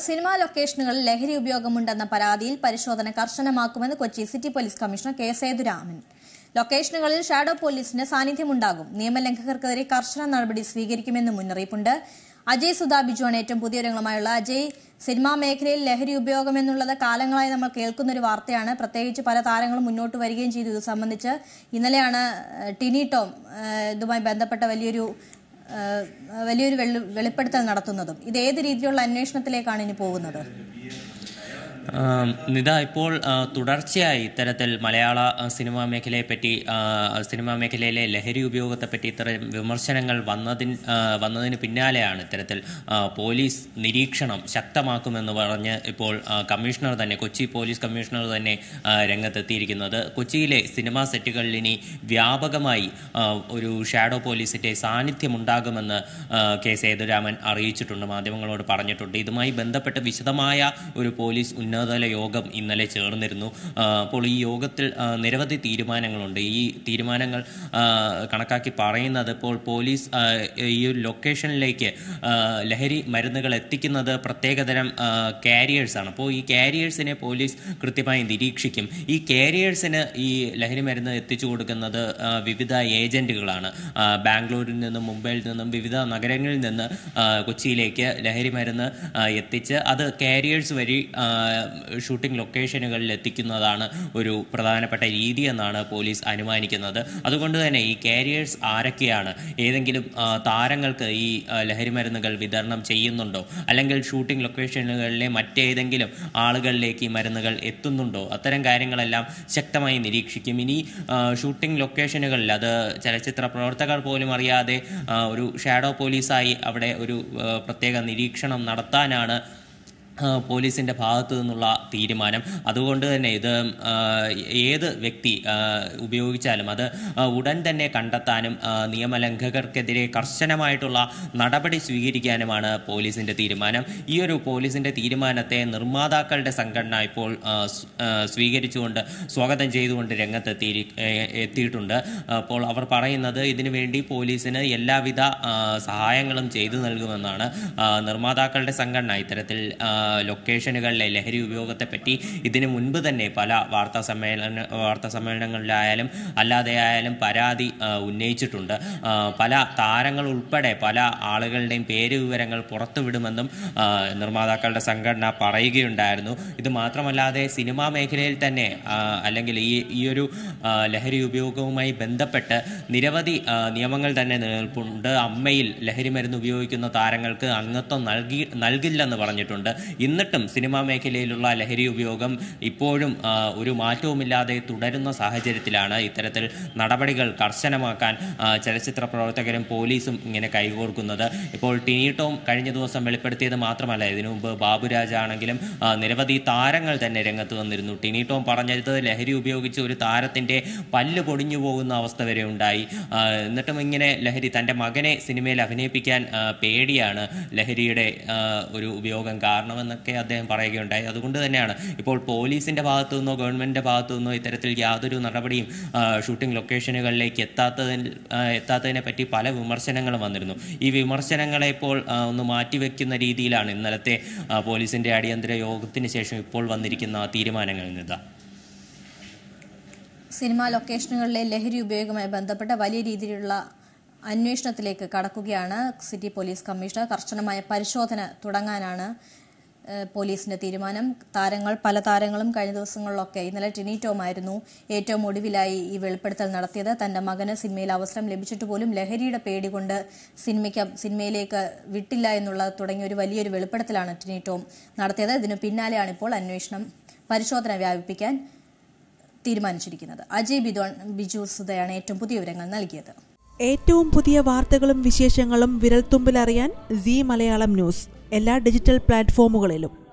Cinema ലൊക്കേഷനുകളിൽ ലഹരി ഉപയോഗമുണ്ടെന്ന പരാതിയിൽ പരിശോധന കർശനമാക്കുമെന്ന് Kochi city police commissioner K Sethuraman. ലൊക്കേഷനുകളിൽ ഷാഡോ പോലീസിന്റെ സാന്നിധ്യമുണ്ടാകും. നിയമലംഘകർക്കെതിരെ കർശന നടപടി സ്വീകരിക്കുമെന്ന് മുന്നറിയിപ്പുണ്ട്. അജയ് സുധാ ബിജുവാണ് ഏറ്റവും പുതിയ വിവരങ്ങളുമായുള്ള. അജയ്, സിനിമാ മേഖലയിൽ ലഹരി ഉപയോഗം എന്നുള്ളത് കാലങ്ങളായി നമ്മൾ കേൾക്കുന്നൊരു വാർത്തയാണ്. പ്രത്യേകിച്ച് പല താരങ്ങളും മുന്നോട്ട് വരികയും ചെയ്തു. ഇത് സംബന്ധിച്ച് ഇന്നലെയാണ് ടിനി ടോം ഇതുമായി ബന്ധപ്പെട്ട വലിയൊരു വെളിപ്പെടുത്തൽ നടത്തുന്നതും. ഇത് ഏത് രീതിയിലുള്ള അന്വേഷണത്തിലേക്കാണ് ഇനി പോകുന്നത്? നിത, ഇപ്പോൾ തുടർച്ചയായി ഇത്തരത്തിൽ മലയാള സിനിമാ മേഖലയിലെ ലഹരി ഉപയോഗത്തെപ്പറ്റി ഇത്തരം വിമർശനങ്ങൾ വന്നതിന് പിന്നാലെയാണ് ഇത്തരത്തിൽ പോലീസ് നിരീക്ഷണം ശക്തമാക്കുമെന്ന് പറഞ്ഞ് ഇപ്പോൾ കൊച്ചി പോലീസ് കമ്മീഷണർ തന്നെ രംഗത്തെത്തിയിരിക്കുന്നത്. കൊച്ചിയിലെ സിനിമാ സെറ്റുകളിൽ ഇനി വ്യാപകമായി ഒരു ഷാഡോ പോലീസിന്റെ സാന്നിധ്യമുണ്ടാകുമെന്ന് കെ സേതുരാമൻ അറിയിച്ചിട്ടുണ്ട്, മാധ്യമങ്ങളോട് പറഞ്ഞിട്ടുണ്ട്. ഇതുമായി ബന്ധപ്പെട്ട് വിശദമായ ഒരു പോലീസ് ഉന്നതതല യോഗം ഇന്നലെ ചേർന്നിരുന്നു. അപ്പോൾ ഈ യോഗത്തിൽ നിരവധി തീരുമാനങ്ങളുണ്ട്. ഈ തീരുമാനങ്ങൾ കണക്കാക്കി പറയുന്നത് ഇപ്പോൾ പോലീസ് ഈ ഒരു ലൊക്കേഷനിലേക്ക് ലഹരി മരുന്നുകൾ എത്തിക്കുന്നത് പ്രത്യേകതരം കാരിയേഴ്സാണ്. അപ്പോൾ ഈ കാരിയേഴ്സിനെ പോലീസ് കൃത്യമായി നിരീക്ഷിക്കും. ഈ കാരിയേഴ്സിന് ഈ ലഹരി മരുന്ന് എത്തിച്ചു കൊടുക്കുന്നത് വിവിധ ഏജന്റുകളാണ്. ബാംഗ്ലൂരിൽ നിന്നും മുംബൈയിൽ നിന്നും വിവിധ നഗരങ്ങളിൽ നിന്ന് കൊച്ചിയിലേക്ക് ലഹരി മരുന്ന് എത്തിച്ച് അത് കാരിയേഴ്സ് വഴി ഷൂട്ടിംഗ് ലൊക്കേഷനുകളിൽ എത്തിക്കുന്നതാണ് ഒരു പ്രധാനപ്പെട്ട രീതി എന്നാണ് പോലീസ് അനുമാനിക്കുന്നത്. അതുകൊണ്ട് തന്നെ ഈ കാരിയേഴ്സ് ആരൊക്കെയാണ്, ഏതെങ്കിലും താരങ്ങൾക്ക് ഈ ലഹരി മരുന്നുകൾ വിതരണം ചെയ്യുന്നുണ്ടോ, അല്ലെങ്കിൽ ഷൂട്ടിംഗ് ലൊക്കേഷനുകളിലെ മറ്റേതെങ്കിലും ആളുകളിലേക്ക് ഈ മരുന്നുകൾ എത്തുന്നുണ്ടോ, അത്തരം കാര്യങ്ങളെല്ലാം ശക്തമായി നിരീക്ഷിക്കും. ഇനി ഷൂട്ടിംഗ് ലൊക്കേഷനുകളിൽ അത് ചലച്ചിത്ര പ്രവർത്തകർ പോലും അറിയാതെ ഒരു ഷാഡോ പോലീസായി അവിടെ ഒരു പ്രത്യേക നിരീക്ഷണം നടത്താനാണ് പോലീസിൻ്റെ ഭാഗത്തു നിന്നുള്ള തീരുമാനം. അതുകൊണ്ട് തന്നെ ഇത് ഏത് വ്യക്തി ഉപയോഗിച്ചാലും അത് ഉടൻ തന്നെ കണ്ടെത്താനും നിയമലംഘകർക്കെതിരെ കർശനമായിട്ടുള്ള നടപടി സ്വീകരിക്കാനുമാണ് പോലീസിൻ്റെ തീരുമാനം. ഈ ഒരു പോലീസിൻ്റെ തീരുമാനത്തെ നിർമ്മാതാക്കളുടെ സംഘടന ഇപ്പോൾ സ്വീകരിച്ചുകൊണ്ട് സ്വാഗതം ചെയ്തുകൊണ്ട് എത്തിയിട്ടുണ്ട്. അപ്പോൾ അവർ പറയുന്നത് ഇതിനു വേണ്ടി പോലീസിന് എല്ലാവിധ സഹായങ്ങളും ചെയ്തു നൽകുമെന്നാണ്. നിർമ്മാതാക്കളുടെ സംഘടന ഇത്തരത്തിൽ ലൊക്കേഷനുകളിലെ ലഹരി ഉപയോഗത്തെപ്പറ്റി ഇതിനു മുൻപ് തന്നെ പല വാർത്താ സമ്മേളനങ്ങളിലായാലും അല്ലാതെയായാലും പരാതി ഉന്നയിച്ചിട്ടുണ്ട്. പല താരങ്ങൾ ഉൾപ്പെടെ പല ആളുകളുടെയും പേര് വിവരങ്ങൾ പുറത്തുവിടുമെന്നും നിർമ്മാതാക്കളുടെ സംഘടന പറയുകയുണ്ടായിരുന്നു. ഇത് മാത്രമല്ലാതെ സിനിമാ മേഖലയിൽ തന്നെ അല്ലെങ്കിൽ ഈ ഒരു ലഹരി ഉപയോഗവുമായി ബന്ധപ്പെട്ട് നിരവധി നിയമങ്ങൾ തന്നെ നിലനിൽപ്പുണ്ട്. അമ്മയിൽ ലഹരി മരുന്ന് ഉപയോഗിക്കുന്ന താരങ്ങൾക്ക് അംഗത്വം നൽകില്ലെന്ന് പറഞ്ഞിട്ടുണ്ട്. എന്നിട്ടും സിനിമാ മേഖലയിലുള്ള ലഹരി ഉപയോഗം ഇപ്പോഴും ഒരു മാറ്റവുമില്ലാതെ തുടരുന്ന സാഹചര്യത്തിലാണ് ഇത്തരത്തിൽ നടപടികൾ കർശനമാക്കാൻ ചലച്ചിത്ര പ്രവർത്തകരും പോലീസും ഇങ്ങനെ കൈകോർക്കുന്നത്. ഇപ്പോൾ ടിനി ടോം കഴിഞ്ഞ ദിവസം വെളിപ്പെടുത്തിയത് മാത്രമല്ല, ഇതിനു മുമ്പ് ബാബുരാജ് ആണെങ്കിലും നിരവധി താരങ്ങൾ തന്നെ രംഗത്ത് വന്നിരുന്നു. ടിനി ടോം പറഞ്ഞത് ലഹരി ഉപയോഗിച്ച് ഒരു താരത്തിൻ്റെ പല്ല് പൊടിഞ്ഞു പോകുന്ന അവസ്ഥ വരെ ഉണ്ടായി. എന്നിട്ടും ഇങ്ങനെ ലഹരി തൻ്റെ മകനെ സിനിമയിൽ അഭിനയിപ്പിക്കാൻ പേടിയാണ് ലഹരിയുടെ ഒരു ഉപയോഗം കാരണമെന്നൊക്കെ അദ്ദേഹം പറയുകയുണ്ടായി. അതുകൊണ്ട് തന്നെയാണ് ഇപ്പോൾ പോലീസിൻ്റെ ഭാഗത്തു നിന്നോ ഗവൺമെൻറ്റിൻ്റെ ഭാഗത്തു നിന്നോ ഇത്തരത്തിൽ യാതൊരു നടപടിയും ഷൂട്ടിംഗ് ലൊക്കേഷനുകളിലേക്ക് എത്താത്തതിനെ പറ്റി പല വിമർശനങ്ങളും വന്നിരുന്നു. ഈ വിമർശനങ്ങളെ ഇപ്പോൾ ഒന്ന് മാറ്റിവെക്കുന്ന രീതിയിലാണ് ഇന്നലത്തെ പോലീസിൻ്റെ അടിയന്തര യോഗത്തിന് ശേഷം ഇപ്പോൾ വന്നിരിക്കുന്ന തീരുമാനങ്ങളിൽ നിന്ന്. സിനിമാ ലൊക്കേഷനുകളിലെ ലഹരി ഉപയോഗവുമായി ബന്ധപ്പെട്ട വലിയ രീതിയിലുള്ള അന്വേഷണത്തിലേക്ക് കടക്കുകയാണ് സിറ്റി പോലീസ് കമ്മീഷണർ. കർശനമായ പരിശോധന തുടങ്ങാനാണ് പോലീസിന്റെ തീരുമാനം. പല താരങ്ങളും കഴിഞ്ഞ ദിവസങ്ങളിലൊക്കെ, ഇന്നലെ ടിനി ടോം ആയിരുന്നു ഏറ്റവും ഒടുവിലായി ഈ വെളിപ്പെടുത്തൽ നടത്തിയത്. തന്റെ മകന് സിനിമയിൽ അവസരം ലഭിച്ചിട്ട് പോലും ലഹരിയുടെ പേടി കൊണ്ട് സിനിമയിലേക്ക് വിട്ടില്ല എന്നുള്ള തുടങ്ങിയ ഒരു വലിയൊരു വെളിപ്പെടുത്തലാണ് ടിനി ടോം നടത്തിയത്. ഇതിനു പിന്നാലെയാണ് ഇപ്പോൾ പരിശോധന വ്യാപിപ്പിക്കാൻ തീരുമാനിച്ചിരിക്കുന്നത്. അജയ് ബിജു സുധയാണ് ഏറ്റവും പുതിയ വിവരങ്ങൾ നൽകിയത്. ഏറ്റവും പുതിയ വാർത്തകളും വിശേഷങ്ങളും വിരൽത്തുമ്പിലറിയാൻ സീ മലയാളം ന്യൂസ് എല്ലാ ഡിജിറ്റൽ പ്ലാറ്റ്ഫോമുകളിലും.